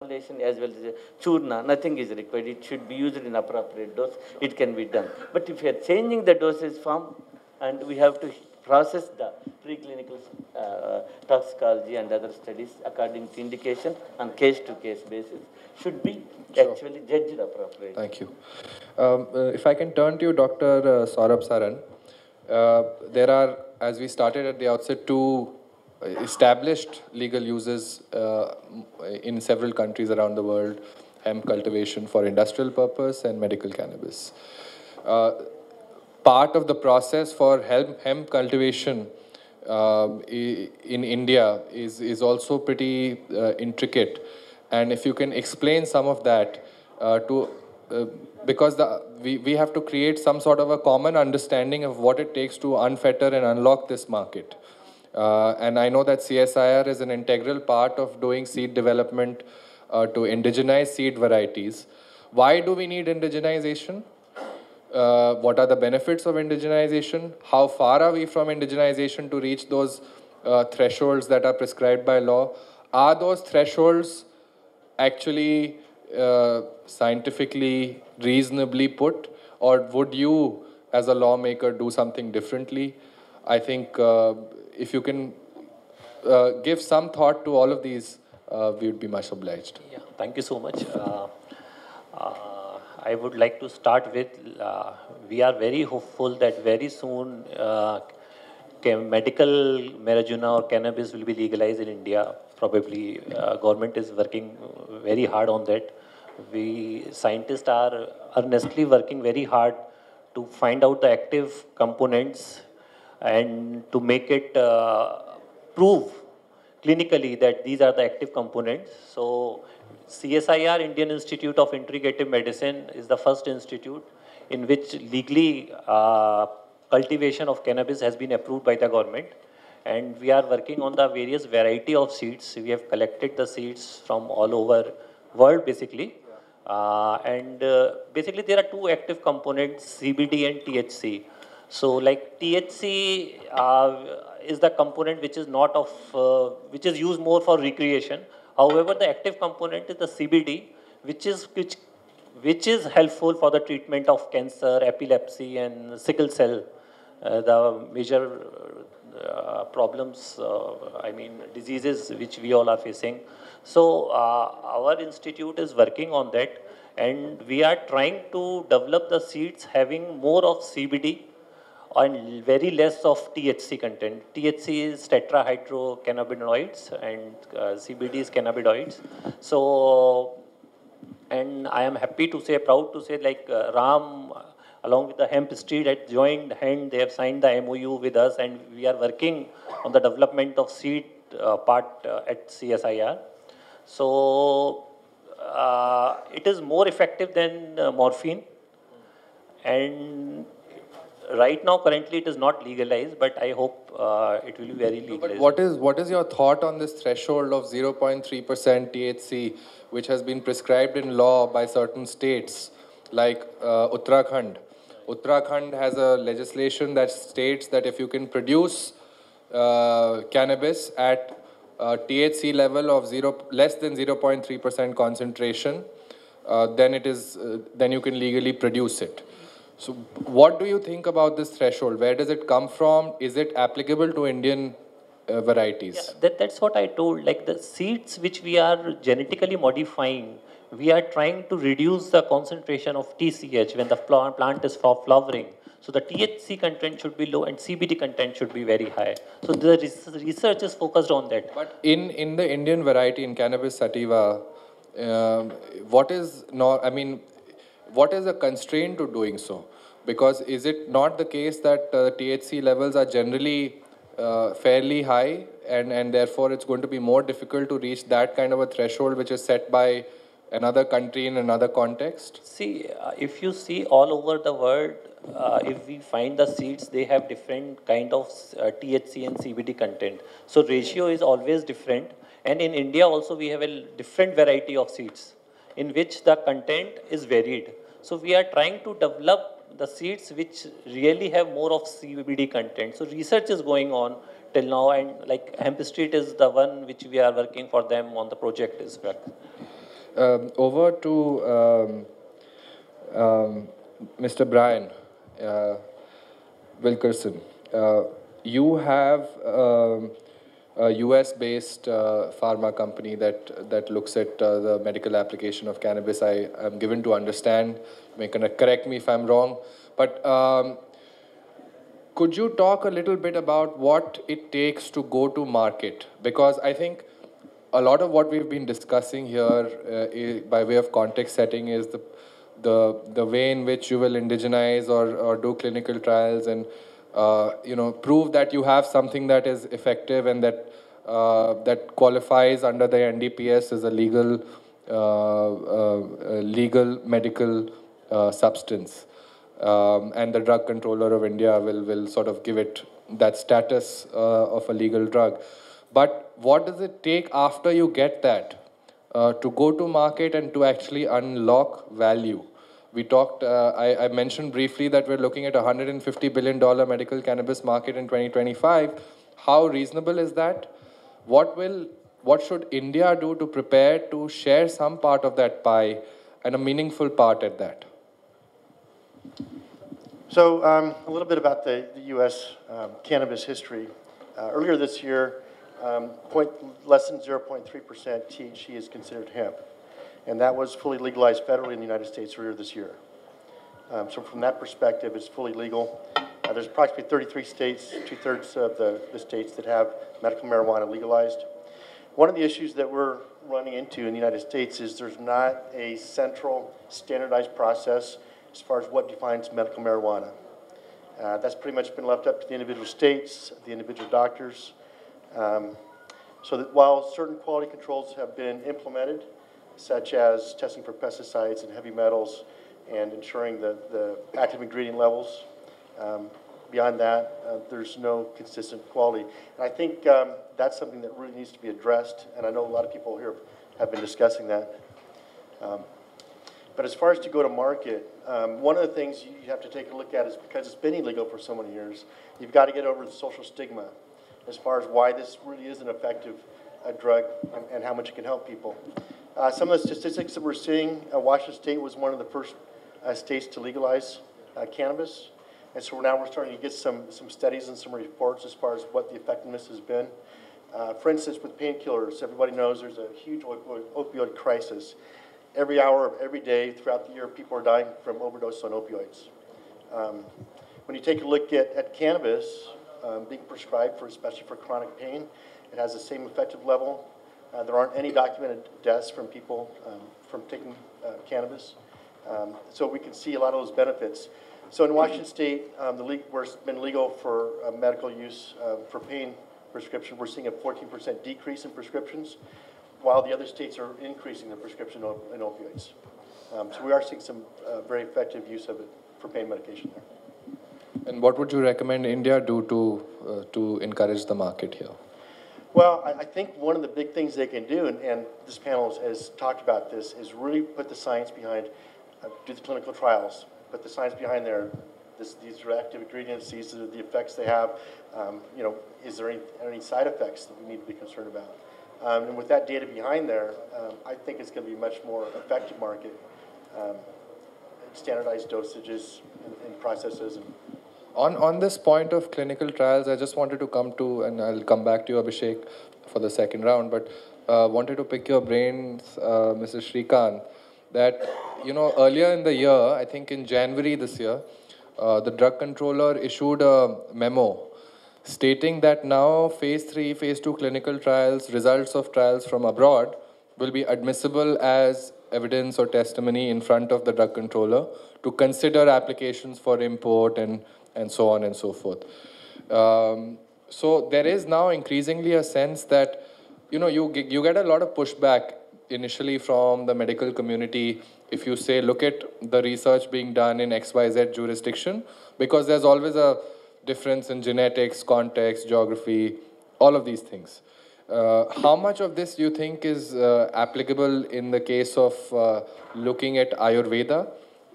as well as a churna, nothing is required. It should be used in appropriate dose. It can be done. But if you are changing the dosage form, and we have to process the preclinical toxicology and other studies according to indication on case-to-case basis, should be actually judged appropriately. Thank you. If I can turn to you, Dr. Saurabh Saran. There are, as we started at the outset, two established legal uses in several countries around the world: hemp cultivation for industrial purpose and medical cannabis. Part of the process for hemp cultivation in India is also pretty intricate. And if you can explain some of that because we have to create some sort of a common understanding of what it takes to unfetter and unlock this market. And I know that CSIR is an integral part of doing seed development to indigenize seed varieties. Why do we need indigenization? What are the benefits of indigenization? How far are we from indigenization to reach those thresholds that are prescribed by law? Are those thresholds actually scientifically reasonably put, or would you as a lawmaker do something differently? I think if you can give some thought to all of these, we would be much obliged. Yeah, thank you so much. I would like to start with, we are very hopeful that very soon medical marijuana or cannabis will be legalized in India. Probably government is working very hard on that. We scientists are earnestly working very hard to find out the active components and to make it prove clinically that these are the active components. So CSIR, Indian Institute of Integrative Medicine, is the first institute in which legally cultivation of cannabis has been approved by the government. And we are working on the various variety of seeds. We have collected the seeds from all over world basically. Basically there are two active components, CBD and THC. So like THC is the component which is not of, which is used more for recreation. However, the active component is the CBD, which is helpful for the treatment of cancer, epilepsy, and sickle cell, the major problems, I mean diseases which we all are facing. So our institute is working on that, and we are trying to develop the seeds having more of CBD and very less of THC content. THC is tetrahydrocannabinoids and CBD is cannabinoids. So, and I am happy to say, proud to say, like Ram, along with the hemp street, had joined hand. They have signed the MOU with us, and we are working on the development of seed part at CSIR. So, it is more effective than morphine, and right now, currently, it is not legalized, but I hope it will be very legalized. But what is your thought on this threshold of 0.3% THC, which has been prescribed in law by certain states, like Uttarakhand? Uttarakhand has a legislation that states that if you can produce cannabis at THC level of less than 0.3% concentration, then you can legally produce it. So what do you think about this threshold? Where does it come from? Is it applicable to Indian varieties? Yeah, that's what I told. Like the seeds which we are genetically modifying, we are trying to reduce the concentration of TCH when the plant is flowering. So the THC content should be low and CBD content should be very high. So the research is focused on that. But in the Indian variety, in cannabis sativa, what is a constraint to doing so? Because is it not the case that THC levels are generally fairly high, and therefore it's going to be more difficult to reach that kind of a threshold which is set by another country in another context? See, if you see all over the world, if we find the seeds, they have different kind of THC and CBD content. So ratio is always different. And in India also we have a different variety of seeds in which the content is varied. So we are trying to develop the seeds which really have more of CBD content. So research is going on till now, and like Hemp Street is the one which we are working for them on the project as well. Over to Mr. Brian Wilkerson. You have a US-based pharma company that looks at the medical application of cannabis. I am given to understand. You may correct me if I'm wrong, but could you talk a little bit about what it takes to go to market? Because I think a lot of what we've been discussing here, by way of context setting, is the way in which you will indigenize or do clinical trials and prove that you have something that is effective and that qualifies under the NDPS as a legal medical substance. And the drug controller of India will sort of give it that status of a legal drug. But what does it take after you get that to go to market and to actually unlock value? We talked, I mentioned briefly that we're looking at a $150 billion medical cannabis market in 2025. How reasonable is that? What should India do to prepare to share some part of that pie, and a meaningful part at that? So a little bit about the U.S. Cannabis history. Earlier this year, less than 0.3% THC is considered hemp, and that was fully legalized federally in the United States earlier this year. So from that perspective, it's fully legal. There's approximately 33 states, two-thirds of the states that have medical marijuana legalized. One of the issues that we're running into in the United States is there's not a central standardized process as far as what defines medical marijuana. That's pretty much been left up to the individual states, the individual doctors. So that while certain quality controls have been implemented, such as testing for pesticides and heavy metals and ensuring the active ingredient levels, beyond that, there's no consistent quality. And I think that's something that really needs to be addressed, and I know a lot of people here have been discussing that. But as far as to go to market, one of the things you have to take a look at is because it's been illegal for so many years, you've got to get over the social stigma as far as why this really is an effective drug and how much it can help people. Some of the statistics that we're seeing, Washington State was one of the first states to legalize cannabis. And so now we're starting to get some studies and some reports as far as what the effectiveness has been. For instance, with painkillers, everybody knows there's a huge opioid crisis. Every hour of every day throughout the year, people are dying from overdose on opioids. When you take a look at cannabis being prescribed, especially for chronic pain, it has the same effective level. There aren't any documented deaths from people from taking cannabis. So we can see a lot of those benefits. So in Washington State, where it's been legal for medical use for pain prescription, we're seeing a 14% decrease in prescriptions, while the other states are increasing the prescription in opioids. So we are seeing some very effective use of it for pain medication there. And what would you recommend India do to encourage the market here? Well, I think one of the big things they can do, and this panel has talked about this, is really put the science behind, do the clinical trials, put the science behind there. These are active ingredients, these are the effects they have. Is there any side effects that we need to be concerned about? And with that data behind there, I think it's going to be a much more effective market, standardized dosages and processes. On this point of clinical trials, I just wanted to come to, and I'll come back to you, Abhishek, for the second round, but wanted to pick your brains, Mrs. Shrikant, that, earlier in the year, I think in January this year, the drug controller issued a memo stating that now phase 3, phase 2 clinical trials, results of trials from abroad will be admissible as evidence or testimony in front of the drug controller to consider applications for import and so on and so forth. So there is now increasingly a sense that, you get a lot of pushback initially from the medical community if you say, look at the research being done in XYZ jurisdiction, because there's always a difference in genetics, context, geography, all of these things. How much of this do you think is applicable in the case of looking at Ayurveda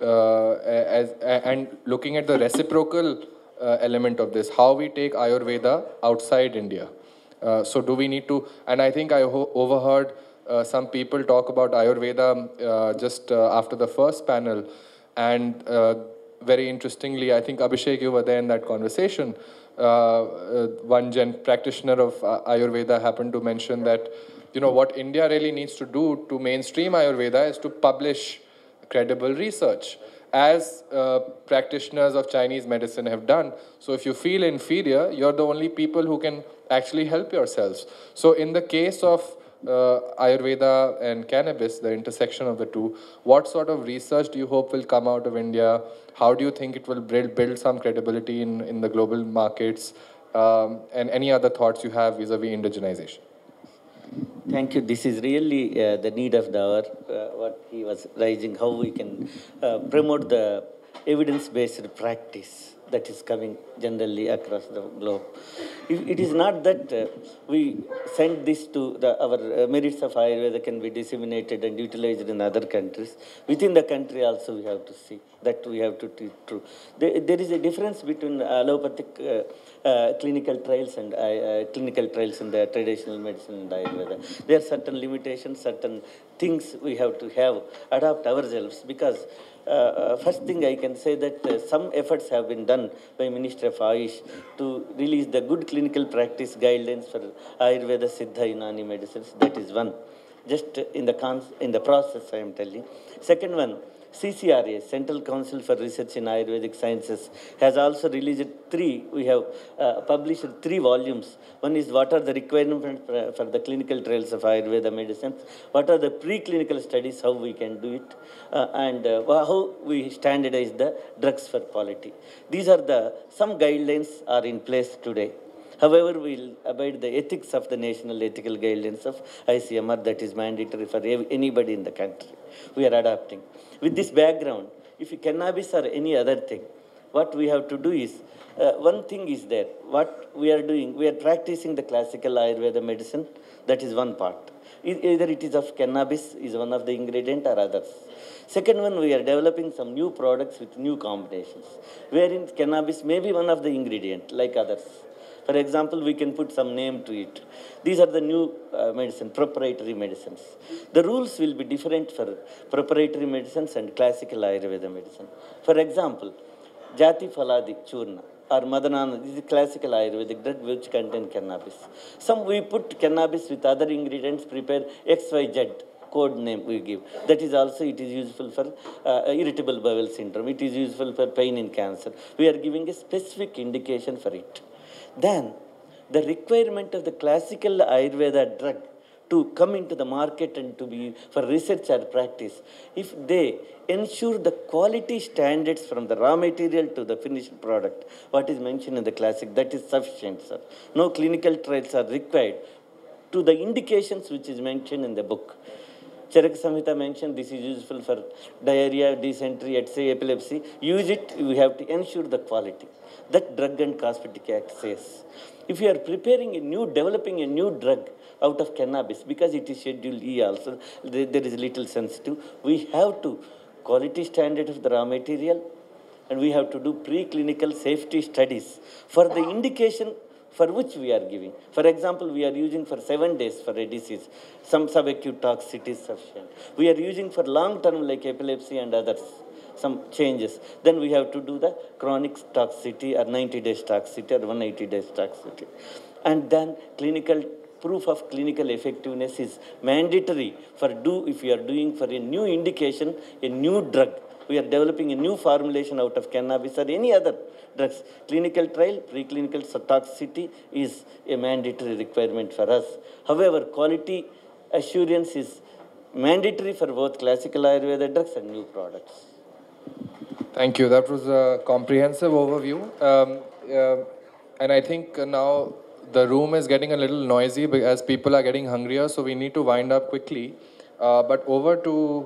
and looking at the reciprocal element of this, how we take Ayurveda outside India? So do we need to, and I think I overheard some people talk about Ayurveda just after the first panel. And very interestingly, I think Abhishek, you were there in that conversation. One practitioner of Ayurveda happened to mention that, what India really needs to do to mainstream Ayurveda is to publish credible research, as practitioners of Chinese medicine have done. So if you feel inferior, you're the only people who can actually help yourselves. So in the case of Ayurveda and cannabis, the intersection of the two, what sort of research do you hope will come out of India? How do you think it will build some credibility in the global markets? And any other thoughts you have vis-a-vis indigenization? Thank you. This is really the need of the hour, what he was raising, how we can promote the evidence-based practice that is coming generally across the globe. It is not that we send this to our merits of Ayurveda can be disseminated and utilized in other countries. Within the country also we have to see that we have to teach true. There is a difference between allopathic clinical trials and clinical trials in the traditional medicine and Ayurveda. There are certain limitations, certain things we have to adapt ourselves, because first thing I can say that some efforts have been done by Ministry of Ayush to release the good clinical practice guidelines for Ayurveda, Siddha, Unani medicines. That is one. Just in the process, I am telling. Second one, CCRA, Central Council for Research in Ayurvedic Sciences, has also released we have published 3 volumes. One is what are the requirements for the clinical trials of Ayurveda medicines, what are the preclinical studies, how we can do it, and how we standardize the drugs for quality. These are some guidelines are in place today. However, we will abide the ethics of the national ethical guidelines of ICMR, that is mandatory for anybody in the country. We are adapting. With this background, if cannabis or any other thing, what we have to do is, one thing is there, what we are doing, we are practicing the classical Ayurveda medicine, that is one part. Either it is of cannabis, is one of the ingredient, or others. Second one, we are developing some new products with new combinations, wherein cannabis may be one of the ingredient, like others. For example, we can put some name to it. These are the new proprietary medicines. The rules will be different for proprietary medicines and classical Ayurveda medicine. For example, Jati Faladi Churna or Madanana, this is a classical Ayurvedic drug which contains cannabis. Some we put cannabis with other ingredients, prepare XYZ. Code name we give. That is also, it is useful for irritable bowel syndrome. It is useful for pain in cancer. We are giving a specific indication for it. Then, the requirement of the classical Ayurveda drug to come into the market and to be for research or practice, if they ensure the quality standards from the raw material to the finished product, what is mentioned in the classic, that is sufficient, sir. No clinical trials are required to the indications which is mentioned in the book. Charak Samhita mentioned this is useful for diarrhea, dysentery, etc., epilepsy. Use it, we have to ensure the quality. That Drug and Cosmetic Act says. If you are developing a new drug out of cannabis, because it is Schedule E also, there is little sensitive, we have to quality standard of the raw material, and we have to do preclinical safety studies for the indication for which we are giving. For example, we are using for 7 days for a disease. Some subacute toxicity is sufficient. We are using for long term like epilepsy and others, some changes. Then we have to do the chronic toxicity or 90 days toxicity or 180 days toxicity. And then proof of clinical effectiveness is mandatory if you are doing for a new indication, a new drug. We are developing a new formulation out of cannabis or any other drugs. Clinical trial, preclinical toxicity is a mandatory requirement for us. However, quality assurance is mandatory for both classical Ayurveda drugs and new products. Thank you. That was a comprehensive overview. And I think now the room is getting a little noisy as people are getting hungrier, so we need to wind up quickly. But over to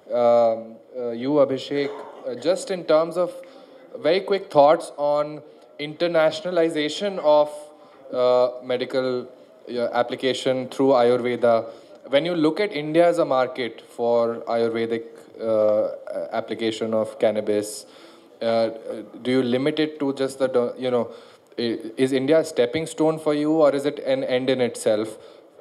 you, Abhishek, just in terms of very quick thoughts on internationalization of medical application through Ayurveda. When you look at India as a market for Ayurvedic application of cannabis, do you limit it to just is India a stepping stone for you, or is it an end in itself?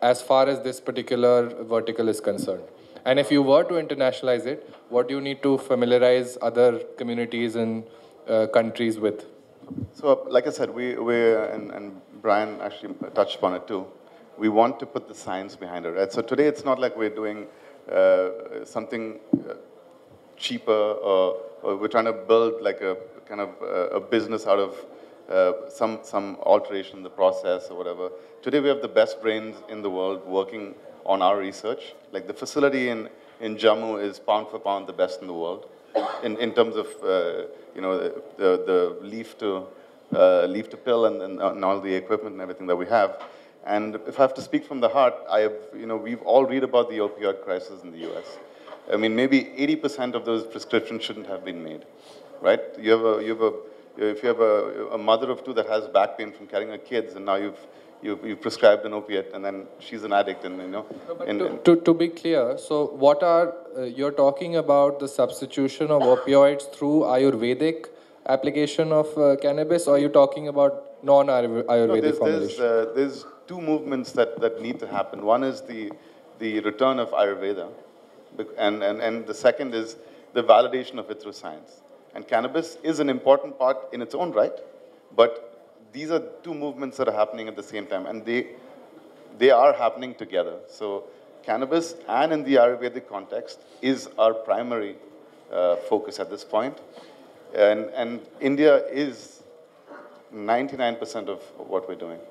as far as this particular vertical is concerned. And if you were to internationalize it, what do you need to familiarize other communities and countries with? So, like I said, and Brian actually touched upon it too. We want to put the science behind it, right? So today it's not like we're doing something cheaper, or we're trying to build like a kind of a business out of some alteration in the process or whatever. Today we have the best brains in the world working on our research. Like the facility in Jammu is pound for pound the best in the world in terms of you know, the leaf to pill and all the equipment and everything that we have. And if I have to speak from the heart, we've all read about the opioid crisis in the US. I mean, maybe 80% of those prescriptions shouldn't have been made, right? If you have a mother of two that has back pain from carrying her kids, and now you've prescribed an opiate, and then she's an addict, and you know. To be clear, so what are you're talking about the substitution of opioids through Ayurvedic application of cannabis, or are you talking about non-Ayurvedic formulation? There's two movements that need to happen. One is the return of Ayurveda, and the second is the validation of it through science. And cannabis is an important part in its own right, but these are two movements that are happening at the same time, and they are happening together. So cannabis, and in the Ayurvedic context, is our primary focus at this point. And India is 99% of what we're doing.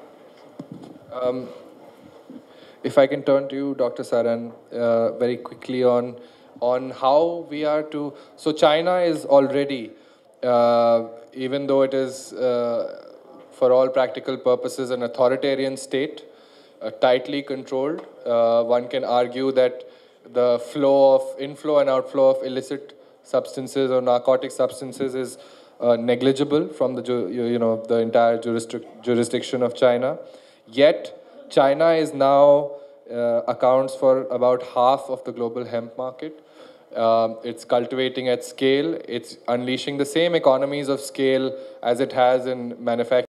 If I can turn to you, Dr. Saran, very quickly on how we are to... So China is already, even though it is, for all practical purposes, an authoritarian state, tightly controlled. One can argue that the inflow and outflow of illicit substances or narcotic substances is negligible from the entire jurisdiction of China. Yet, China is now accounts for about half of the global hemp market. It's cultivating at scale. It's unleashing the same economies of scale as it has in manufacturing.